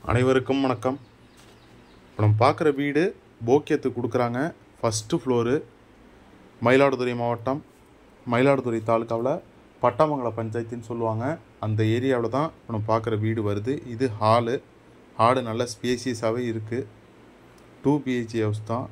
அனைவருக்கும் வணக்கம். இப்போ நம்ம பார்க்குற வீடு போக்கியத்துக்கு கொடுக்குறாங்க. ஃபஸ்ட்டு ஃப்ளோரு, மயிலாடுதுறை மாவட்டம், மயிலாடுதுறை தாலுக்காவில் பட்டாமங்கலம் பஞ்சாயத்துன்னு சொல்லுவாங்க. அந்த ஏரியாவில் தான் இப்போ நம்ம பார்க்குற வீடு வருது. இது ஹாலு நல்ல ஸ்பேசியஸாகவே இருக்குது. 2 BHK ஹவுஸ் தான்.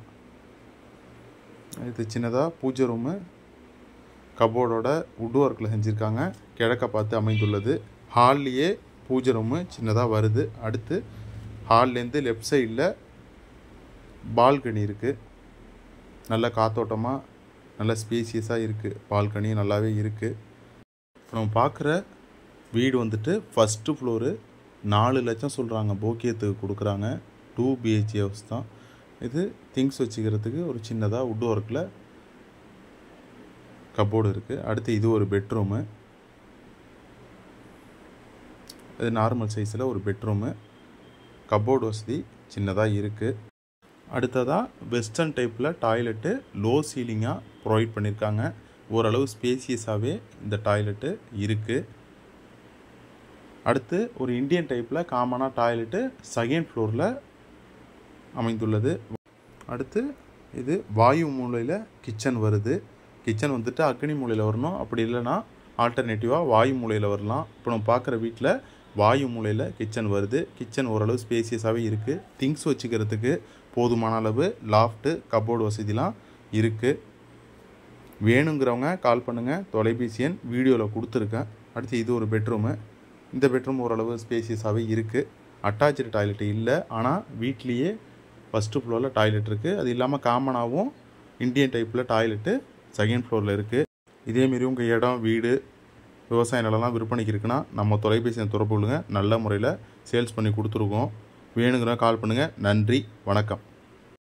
இது சின்னதாக பூஜை ரூமு, கபோர்டோட வுட் ஒர்க்கில் செஞ்சுருக்காங்க. கிழக்க பார்த்து அமைந்துள்ளது. ஹால்லையே பூஜை ரூமு சின்னதாக வருது. அடுத்து ஹால்லேருந்து லெஃப்ட் சைடில் பால்கனி இருக்குது. நல்ல காத்தோட்டமாக நல்ல ஸ்பேசியஸாக இருக்குது. பால்கனி நல்லாவே இருக்குது. இப்போ நம்ம பார்க்குற வீடு வந்துட்டு ஃபஸ்ட்டு ஃப்ளோரு, 4 லட்சம் சொல்கிறாங்க. போக்கியத்துக்கு கொடுக்குறாங்க. 2 BHK ஹவுஸ் தான். இது திங்ஸ் வச்சுக்கிறதுக்கு ஒரு சின்னதாக வுட் ஒர்க்கில் கபோர்டு இருக்குது. அடுத்து இது ஒரு பெட்ரூமு. இது நார்மல் சைஸில் ஒரு பெட்ரூமு. கபோர்டு வசதி சின்னதாக இருக்குது. அடுத்ததாக வெஸ்டர்ன் டைப்பில் டாய்லெட்டு லோ சீலிங்காக ப்ரொவைட் பண்ணியிருக்காங்க. ஓரளவு ஸ்பேசியஸாகவே இந்த டாய்லெட்டு இருக்குது. அடுத்து ஒரு இந்தியன் டைப்பில் காமனாக டாய்லெட்டு செகண்ட் ஃப்ளோரில் அமைந்துள்ளது. அடுத்து இது வாயு மூலையில் கிச்சன் வருது. கிச்சன் வந்துட்டு அக்னி மூலையில் வரணும். அப்படி இல்லைன்னா ஆல்டர்னேட்டிவாக வாயு மூலையில் வரலாம். இப்போ நம்ம பார்க்குற வீட்டில் வாயு மூலையில் கிச்சன் வருது. கிச்சன் ஓரளவு ஸ்பேசியஸாகவே இருக்குது. திங்ஸ் வச்சுக்கிறதுக்கு போதுமான அளவு லாஃப்ட்டு, கபோர்டு வசதிலாம் இருக்குது. வேணுங்கிறவங்க கால் பண்ணுங்கள். தொலைபேசி எண் வீடியோவில் கொடுத்துருக்கேன். அடுத்து இது ஒரு பெட்ரூமு. இந்த பெட்ரூம் ஓரளவு ஸ்பேசியஸாகவே இருக்குது. அட்டாச்சு டாய்லெட்டு இல்லை, ஆனால் வீட்லேயே ஃபஸ்ட்டு ஃப்ளோரில் டாய்லெட் இருக்குது. அது இல்லாமல் காமனாகவும் இந்தியன் டைப்பில் டாய்லெட்டு செகண்ட் ஃப்ளோரில் இருக்குது. இதேமாரி உங்கள் இடம், வீடு, விவசாய நிலம்லாம் விற்பனைக்கு இருக்குன்னா நம்ம தொலைபேசியை தொடர்பு கொள்ளுங்கள். நல்ல முறையில் சேல்ஸ் பண்ணி கொடுத்துருக்கோம். வேணுங்கிறவங்க கால் பண்ணுங்கள். நன்றி, வணக்கம்.